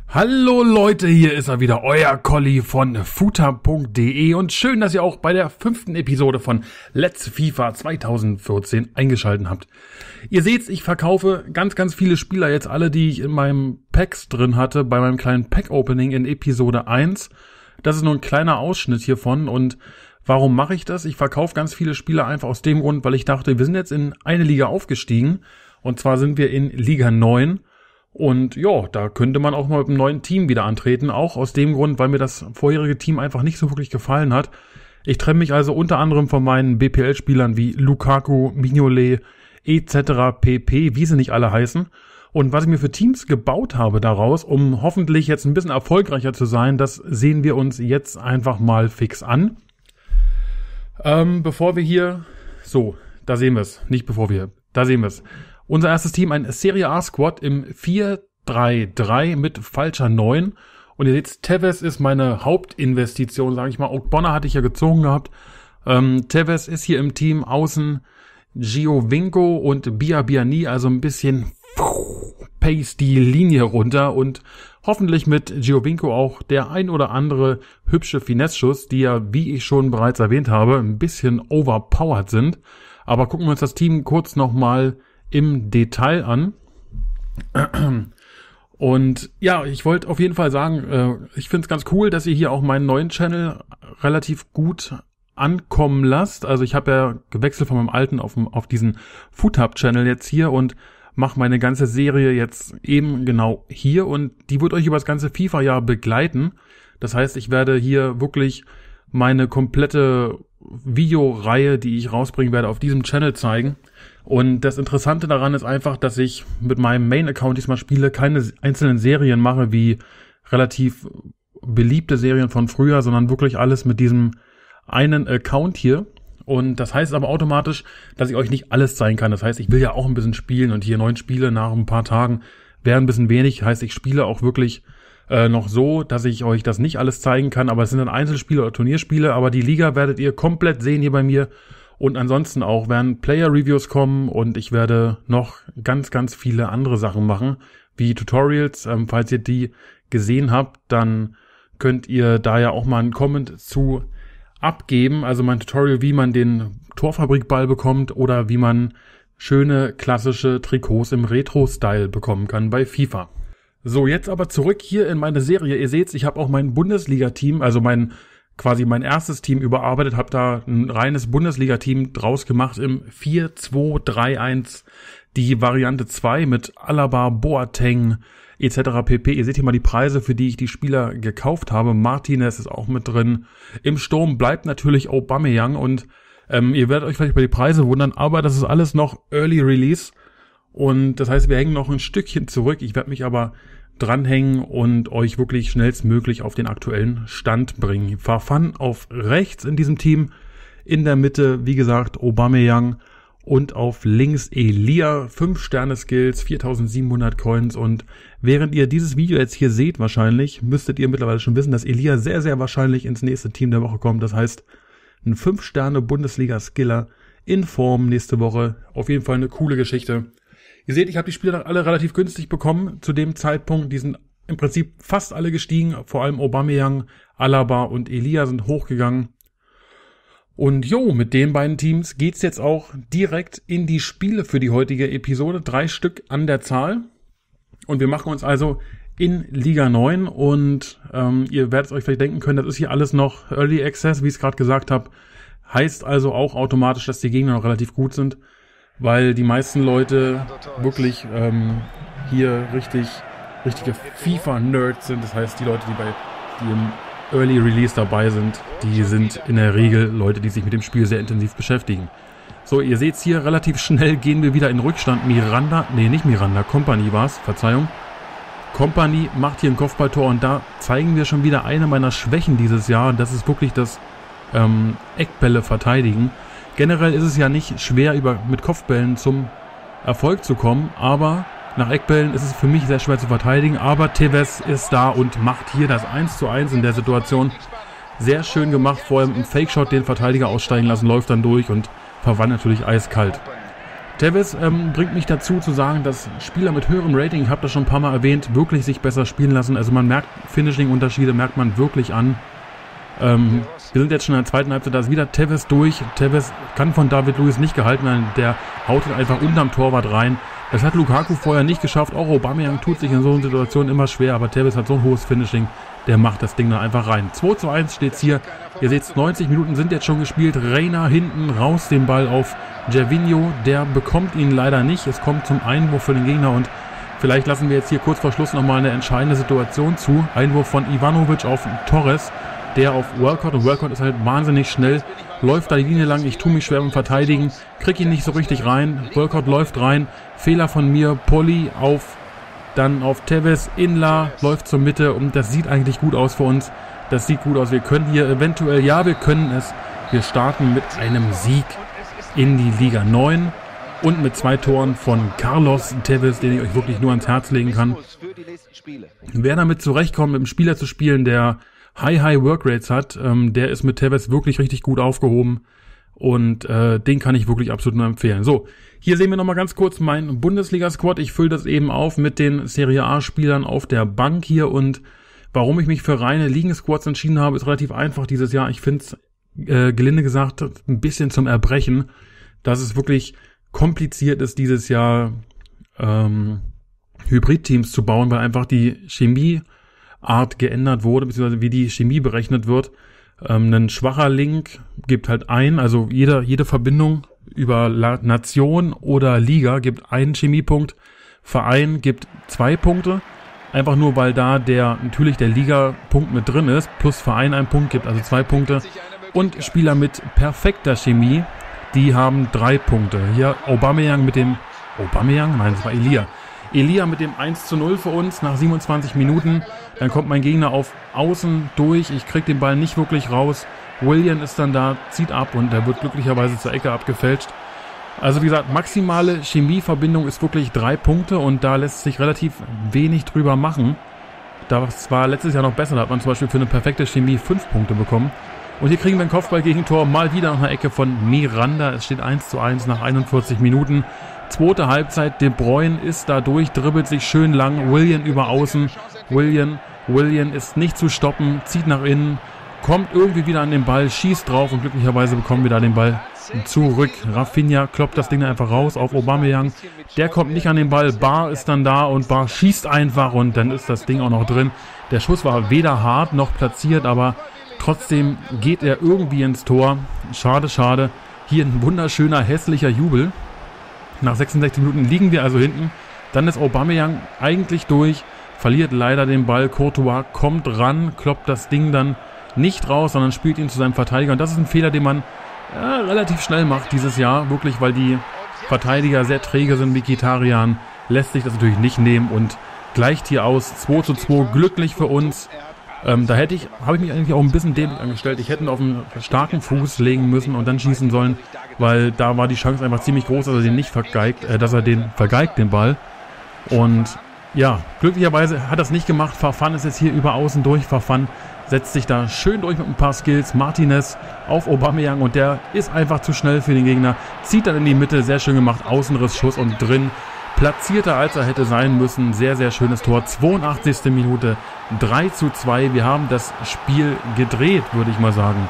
Hallo Leute, hier ist er wieder, euer Colli von futa.de und schön, dass ihr auch bei der 5. Episode von Let's FIFA 2014 eingeschaltet habt. Ihr seht's, ich verkaufe ganz viele Spieler, jetzt alle, die ich in meinem Packs drin hatte, bei meinem kleinen Pack-Opening in Episode 1. Das ist nur ein kleiner Ausschnitt hiervon und warum mache ich das? Ich verkaufe ganz viele Spieler einfach aus dem Grund, weil ich dachte, wir sind jetzt in eine Liga aufgestiegen und zwar sind wir in Liga 9. Und ja, da könnte man auch mal mit einem neuen Team wieder antreten, auch aus dem Grund, weil mir das vorherige Team einfach nicht so wirklich gefallen hat. Ich trenne mich also unter anderem von meinen BPL-Spielern wie Lukaku, Mignolet, etc. pp., wie sie nicht alle heißen. Und was ich mir für Teams gebaut habe daraus, um hoffentlich jetzt ein bisschen erfolgreicher zu sein, das sehen wir uns jetzt einfach mal fix an. Bevor wir hier, da sehen wir es, da sehen wir es. Unser erstes Team, ein Serie A Squad im 4-3-3 mit falscher 9. Und ihr seht, Tevez ist meine Hauptinvestition, sage ich mal. Ogbonna hatte ich ja gezogen gehabt. Tevez ist hier im Team, außen Giovinco und Biabiany, also ein bisschen pace die Linie runter und hoffentlich mit Giovinco auch der ein oder andere hübsche Finesse-Schuss, die ja, wie ich schon bereits erwähnt habe, ein bisschen overpowered sind. Aber gucken wir uns das Team kurz nochmal im Detail an. Und ja, ich wollte auf jeden Fall sagen, ich finde es ganz cool, dass ihr hier auch meinen neuen Channel relativ gut ankommen lasst. Also ich habe ja gewechselt von meinem alten auf diesen Foodhub-Channel jetzt hier und mache meine ganze Serie jetzt eben genau hier und die wird euch über das ganze FIFA-Jahr begleiten. Das heißt, ich werde hier wirklich meine komplette Videoreihe, die ich rausbringen werde, auf diesem Channel zeigen. Und das Interessante daran ist einfach, dass ich mit meinem Main-Account diesmal spiele, keine einzelnen Serien mache, wie relativ beliebte Serien von früher, sondern wirklich alles mit diesem einen Account hier. Und das heißt aber automatisch, dass ich euch nicht alles zeigen kann. Das heißt, ich will ja auch ein bisschen spielen und hier 9 Spiele nach ein paar Tagen wären ein bisschen wenig. Heißt, ich spiele auch wirklich noch so, dass ich euch das nicht alles zeigen kann. Aber es sind dann Einzelspiele oder Turnierspiele. Aber die Liga werdet ihr komplett sehen hier bei mir. Und ansonsten auch werden Player-Reviews kommen und ich werde noch ganz viele andere Sachen machen, wie Tutorials. Falls ihr die gesehen habt, dann könnt ihr da ja auch mal einen Comment zu abgeben. Also mein Tutorial, wie man den Torfabrikball bekommt oder wie man schöne klassische Trikots im Retro-Style bekommen kann bei FIFA. So, jetzt aber zurück hier in meine Serie. Ihr seht, ich habe auch mein Bundesliga-Team, also mein erstes Team überarbeitet, habe da ein reines Bundesliga-Team draus gemacht im 4-2-3-1, die Variante 2 mit Alaba, Boateng etc. pp. Ihr seht hier mal die Preise, für die ich die Spieler gekauft habe. Martinez ist auch mit drin. Im Sturm bleibt natürlich Aubameyang und ihr werdet euch vielleicht bei die Preise wundern, aber das ist alles noch Early Release und das heißt, wir hängen noch ein Stückchen zurück. Ich werde mich aber dranhängen und euch wirklich schnellstmöglich auf den aktuellen Stand bringen. Farfan auf rechts in diesem Team, in der Mitte, wie gesagt, Aubameyang und auf links Elia, 5-Sterne-Skills, 4700 Coins und während ihr dieses Video jetzt hier seht wahrscheinlich, müsstet ihr mittlerweile schon wissen, dass Elia sehr wahrscheinlich ins nächste Team der Woche kommt. Das heißt, ein 5-Sterne-Bundesliga-Skiller in Form nächste Woche. Auf jeden Fall eine coole Geschichte. Ihr seht, ich habe die Spieler alle relativ günstig bekommen zu dem Zeitpunkt. Die sind im Prinzip fast alle gestiegen. Vor allem Aubameyang, Alaba und Elia sind hochgegangen. Und mit den beiden Teams geht's jetzt auch direkt in die Spiele für die heutige Episode. 3 Stück an der Zahl. Und wir machen uns also in Liga 9. Und ihr werdet euch vielleicht denken können, das ist hier alles noch Early Access, wie ich es gerade gesagt habe. Heißt also auch automatisch, dass die Gegner noch relativ gut sind. Weil die meisten Leute wirklich hier richtige FIFA-Nerds sind. Das heißt, die Leute, die im Early Release dabei sind, die sind in der Regel Leute, die sich mit dem Spiel sehr intensiv beschäftigen. So, ihr seht hier, relativ schnell gehen wir wieder in Rückstand. Kompany war's, Verzeihung. Kompany macht hier ein Kopfballtor und da zeigen wir schon wieder eine meiner Schwächen dieses Jahr. Das ist wirklich das Eckbälle verteidigen. Generell ist es ja nicht schwer, mit Kopfbällen zum Erfolg zu kommen, aber nach Eckbällen ist es für mich sehr schwer zu verteidigen. Aber Tevez ist da und macht hier das 1:1 in der Situation. Sehr schön gemacht, vorher im Fake-Shot den Verteidiger aussteigen lassen, läuft dann durch und verwandelt natürlich eiskalt. Tevez bringt mich dazu zu sagen, dass Spieler mit höherem Rating, ich habe das schon ein paar Mal erwähnt, wirklich sich besser spielen lassen. Also man merkt Finishing-Unterschiede, merkt man wirklich an. Wir sind jetzt schon in der zweiten Halbzeit, da ist wieder Tevez durch. Tevez kann von David Luiz nicht gehalten werden, der haut ihn einfach unterm Torwart rein. Das hat Lukaku vorher nicht geschafft. Auch Aubameyang tut sich in so einer Situation immer schwer, aber Tevez hat so ein hohes Finishing, der macht das Ding da einfach rein. 2:1 steht's hier. Ihr seht, 90 Minuten sind jetzt schon gespielt. Reina hinten raus den Ball auf Gervinho, der bekommt ihn leider nicht. Es kommt zum Einwurf für den Gegner und vielleicht lassen wir jetzt hier kurz vor Schluss nochmal eine entscheidende Situation zu. Einwurf von Ivanovic auf Torres, der auf Walcott, und Walcott ist halt wahnsinnig schnell, läuft da die Linie lang, ich tue mich schwer beim Verteidigen, krieg ihn nicht so richtig rein, Walcott läuft rein, Fehler von mir, Polly dann auf Tevez, Inla läuft zur Mitte und das sieht eigentlich gut aus für uns, das sieht gut aus, wir können hier eventuell, ja wir können es, wir starten mit einem Sieg in die Liga 9 und mit 2 Toren von Carlos Tevez, den ich euch wirklich nur ans Herz legen kann. Wer damit zurechtkommt, mit einem Spieler zu spielen, der High Workrates hat, der ist mit Tevez wirklich richtig gut aufgehoben und den kann ich wirklich absolut nur empfehlen. So, hier sehen wir nochmal ganz kurz meinen Bundesliga-Squad. Ich fülle das eben auf mit den Serie A-Spielern auf der Bank hier und warum ich mich für reine Ligen-Squads entschieden habe, ist relativ einfach dieses Jahr. Ich finde es, gelinde gesagt, ein bisschen zum Erbrechen, dass es wirklich kompliziert ist, dieses Jahr Hybrid-Teams zu bauen, weil einfach die Chemieart geändert wurde, beziehungsweise wie die Chemie berechnet wird. Ein schwacher Link gibt halt also jede Verbindung über Nation oder Liga gibt einen Chemiepunkt, Verein gibt 2 Punkte, einfach nur weil da natürlich der Liga-Punkt mit drin ist, plus Verein 1 Punkt gibt, also 2 Punkte. Und Spieler mit perfekter Chemie, die haben 3 Punkte. Hier Aubameyang mit dem, Nein, das war Elia mit dem 1:0 für uns nach 27 Minuten. Dann kommt mein Gegner auf Außen durch. Ich krieg den Ball nicht wirklich raus. Willian ist dann da, zieht ab und der wird glücklicherweise zur Ecke abgefälscht. Also wie gesagt, maximale Chemieverbindung ist wirklich 3 Punkte und da lässt sich relativ wenig drüber machen. Das war letztes Jahr noch besser. Da hat man zum Beispiel für eine perfekte Chemie 5 Punkte bekommen. Und hier kriegen wir ein Kopfballgegentor, mal wieder nach einer Ecke von Miranda. Es steht 1:1 nach 41 Minuten. Zweite Halbzeit, De Bruyne ist da durch, dribbelt sich schön lang, Willian über Außen, Willian ist nicht zu stoppen, zieht nach innen, kommt irgendwie wieder an den Ball, schießt drauf und glücklicherweise bekommen wir da den Ball zurück. Rafinha kloppt das Ding einfach raus auf Aubameyang, der kommt nicht an den Ball, Bar ist dann da und Bar schießt einfach und dann ist das Ding auch noch drin. Der Schuss war weder hart noch platziert, aber trotzdem geht er irgendwie ins Tor. Schade, schade. Hier ein wunderschöner, hässlicher Jubel. Nach 66 Minuten liegen wir also hinten. Dann ist Aubameyang eigentlich durch, verliert leider den Ball. Courtois kommt ran, kloppt das Ding dann nicht raus, sondern spielt ihn zu seinem Verteidiger. Und das ist ein Fehler, den man relativ schnell macht dieses Jahr. Wirklich, weil die Verteidiger sehr träge sind. Mkhitaryan lässt sich das natürlich nicht nehmen und gleicht hier aus. 2:2, glücklich für uns. Da habe ich mich eigentlich auch ein bisschen dämlich angestellt. Ich hätte ihn auf einen starken Fuß legen müssen und dann schießen sollen, weil da war die Chance einfach ziemlich groß, dass er den nicht vergeigt, den Ball. Und ja, glücklicherweise hat er es nicht gemacht. Farfan ist jetzt hier über Außen durch. Farfan setzt sich da schön durch mit ein paar Skills. Martinez auf Aubameyang und der ist einfach zu schnell für den Gegner. Zieht dann in die Mitte, sehr schön gemacht. Außenrissschuss und drin. Platzierter als er hätte sein müssen. Sehr, sehr schönes Tor. 82. Minute. 3:2. Wir haben das Spiel gedreht, würde ich mal sagen.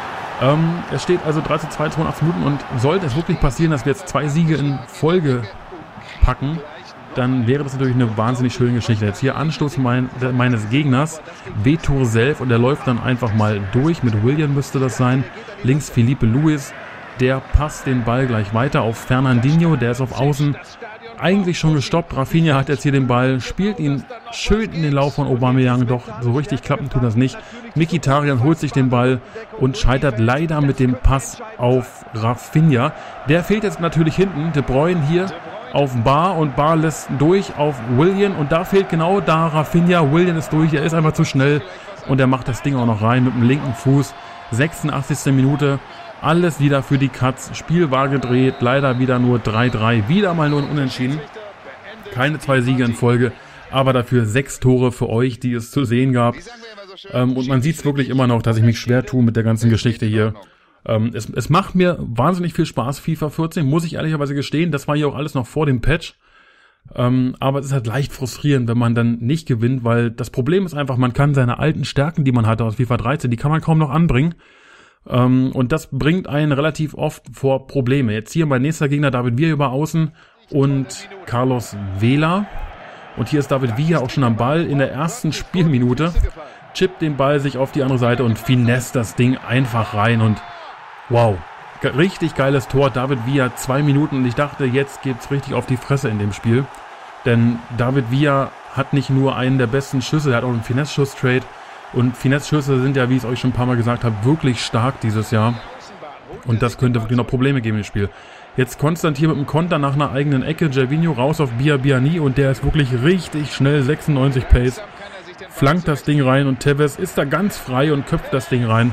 Es steht also 3:2, 82 Minuten und sollte es wirklich passieren, dass wir jetzt 2 Siege in Folge packen, dann wäre das natürlich eine wahnsinnig schöne Geschichte. Jetzt hier Anstoß meines Gegners, Vitor Self und der läuft dann einfach mal durch. Mit Willian müsste das sein. Links Felipe Luis, der passt den Ball gleich weiter auf Fernandinho, der ist auf Außen eigentlich schon gestoppt. Rafinha hat jetzt hier den Ball, spielt ihn schön in den Lauf von Aubameyang, doch so richtig klappen tut das nicht. Mkhitaryan holt sich den Ball und scheitert leider mit dem Pass auf Rafinha. Der fehlt jetzt natürlich hinten. De Bruyne hier auf Bar und Bar lässt durch auf Willian und da fehlt genau da Rafinha. Willian ist durch, er ist einfach zu schnell und er macht das Ding auch noch rein mit dem linken Fuß. 86. Minute. Alles wieder für die Katz. Spiel war gedreht. Leider wieder nur 3:3. Wieder mal nur ein Unentschieden. Keine 2 Siege in Folge. Aber dafür 6 Tore für euch, die es zu sehen gab. Und man sieht es wirklich immer noch, dass ich mich schwer tue mit der ganzen Geschichte hier. Es macht mir wahnsinnig viel Spaß, FIFA 14, muss ich ehrlicherweise gestehen. Das war ja auch alles noch vor dem Patch. Aber es ist halt leicht frustrierend, wenn man dann nicht gewinnt, weil das Problem ist einfach, man kann seine alten Stärken, die man hatte aus FIFA 13, die kann man kaum noch anbringen. Und das bringt einen relativ oft vor Probleme. Jetzt hier mein nächster Gegner, David Villa über außen und Carlos Vela. Und hier ist David Villa auch schon am Ball in der ersten Spielminute. Chippt den Ball sich auf die andere Seite und finesse das Ding einfach rein. Und wow, richtig geiles Tor. David Villa 2 Minuten und ich dachte, jetzt geht's richtig auf die Fresse in dem Spiel. Denn David Villa hat nicht nur einen der besten Schüsse, er hat auch einen Finesse-Schuss-Trade. Und Finesse-Schüsse sind ja, wie ich es euch schon ein paar Mal gesagt habe, wirklich stark dieses Jahr. Und das könnte wirklich noch Probleme geben im Spiel. Jetzt Konstant hier mit dem Konter nach einer eigenen Ecke. Gervinho raus auf Biabiany und der ist wirklich richtig schnell. 96 Pace. Flankt das Ding rein und Tevez ist da ganz frei und köpft das Ding rein.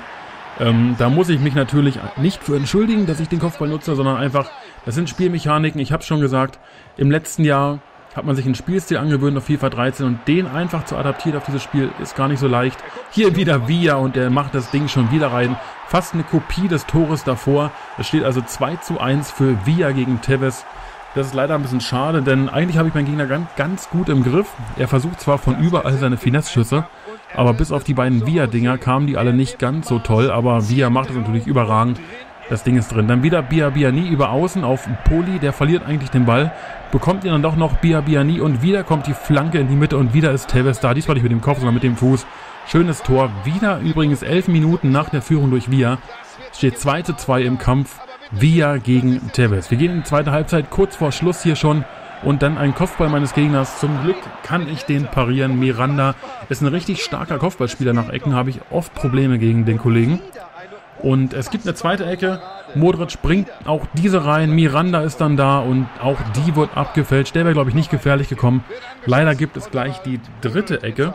Da muss ich mich natürlich nicht für entschuldigen, dass ich den Kopfball nutze, sondern einfach, das sind Spielmechaniken. Ich habe es schon gesagt, im letzten Jahr hat man sich einen Spielstil angewöhnt auf FIFA 13 und den einfach zu adaptieren auf dieses Spiel ist gar nicht so leicht. Hier wieder Villa und der macht das Ding schon wieder rein. Fast eine Kopie des Tores davor. Es steht also 2:1 für Villa gegen Tevez. Das ist leider ein bisschen schade, denn eigentlich habe ich meinen Gegner ganz gut im Griff. Er versucht zwar von überall seine Finesse-Schüsse, aber bis auf die beiden Villa-Dinger kamen die alle nicht ganz so toll. Aber Villa macht es natürlich überragend. Das Ding ist drin. Dann wieder Biabiany über außen auf Poli. Der verliert eigentlich den Ball. Bekommt ihn dann doch noch Biabiany und wieder kommt die Flanke in die Mitte und wieder ist Tevez da. Diesmal nicht mit dem Kopf, sondern mit dem Fuß. Schönes Tor. Wieder übrigens 11 Minuten nach der Führung durch Villa. Es steht 2:2 im Kampf. Villa gegen Tevez. Wir gehen in die zweite Halbzeit. Kurz vor Schluss hier schon. Und dann ein Kopfball meines Gegners. Zum Glück kann ich den parieren. Miranda ist ein richtig starker Kopfballspieler. Nach Ecken habe ich oft Probleme gegen den Kollegen. Und es gibt eine zweite Ecke. Modric bringt auch diese rein. Miranda ist dann da und auch die wird abgefälscht. Der wäre, glaube ich, nicht gefährlich gekommen. Leider gibt es gleich die dritte Ecke.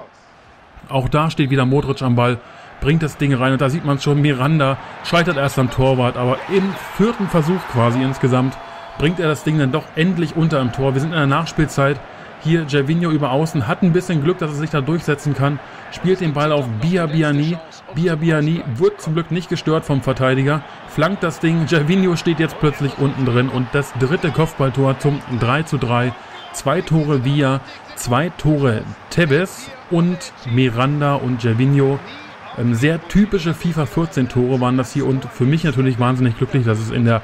Auch da steht wieder Modric am Ball. Bringt das Ding rein und da sieht man schon, Miranda scheitert erst am Torwart. Aber im 4. Versuch quasi insgesamt bringt er das Ding dann doch endlich unter im Tor. Wir sind in der Nachspielzeit. Hier Gervinho über außen, hat ein bisschen Glück, dass er sich da durchsetzen kann. Spielt den Ball auf Biabiany. Biabiany wird zum Glück nicht gestört vom Verteidiger. Flankt das Ding. Gervinho steht jetzt plötzlich unten drin. Und das dritte Kopfballtor zum 3:3. 2 Tore Villa, 2 Tore Tevez und Miranda und Gervinho. Sehr typische FIFA 14 Tore waren das hier. Und für mich natürlich wahnsinnig glücklich, dass es in der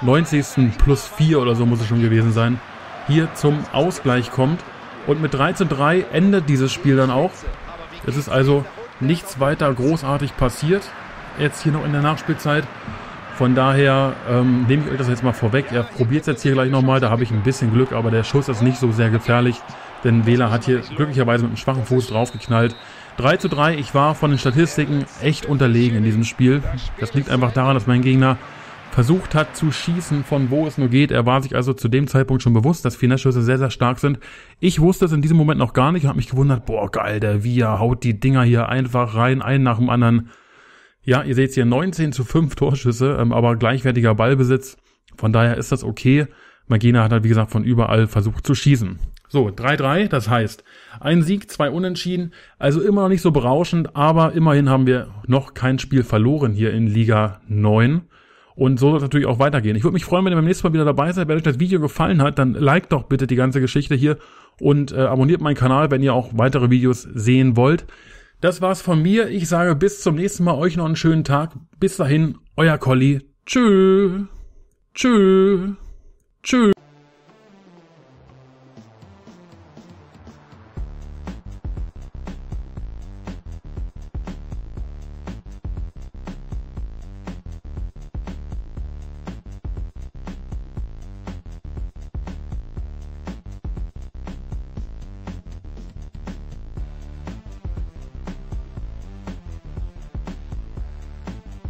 90. +4 oder so muss es schon gewesen sein, hier zum Ausgleich kommt. Und mit 3:3 endet dieses Spiel dann auch. Es ist also nichts weiter großartig passiert. Jetzt hier noch in der Nachspielzeit. Von daher nehme ich euch das jetzt mal vorweg. Er probiert es jetzt hier gleich nochmal. Da habe ich ein bisschen Glück, aber der Schuss ist nicht so sehr gefährlich. Denn Vela hat hier glücklicherweise mit einem schwachen Fuß draufgeknallt. 3:3. Ich war von den Statistiken echt unterlegen in diesem Spiel. Das liegt einfach daran, dass mein Gegner versucht hat zu schießen, von wo es nur geht. Er war sich also zu dem Zeitpunkt schon bewusst, dass Finesse-Schüsse sehr, sehr stark sind. Ich wusste es in diesem Moment noch gar nicht und habe mich gewundert, boah geil, der Villa haut die Dinger hier einfach rein, einen nach dem anderen. Ja, ihr seht hier 19:5 Torschüsse, aber gleichwertiger Ballbesitz. Von daher ist das okay. Mein Gegner hat halt, wie gesagt, von überall versucht zu schießen. So, 3:3, das heißt, ein Sieg, 2 Unentschieden, also immer noch nicht so berauschend, aber immerhin haben wir noch kein Spiel verloren hier in Liga 9. Und so soll es natürlich auch weitergehen. Ich würde mich freuen, wenn ihr beim nächsten Mal wieder dabei seid. Wenn euch das Video gefallen hat, dann liked doch bitte die ganze Geschichte hier und abonniert meinen Kanal, wenn ihr auch weitere Videos sehen wollt. Das war's von mir. Ich sage bis zum nächsten Mal. Euch noch einen schönen Tag. Bis dahin, euer Colli. Tschö. Tschö. Tschö.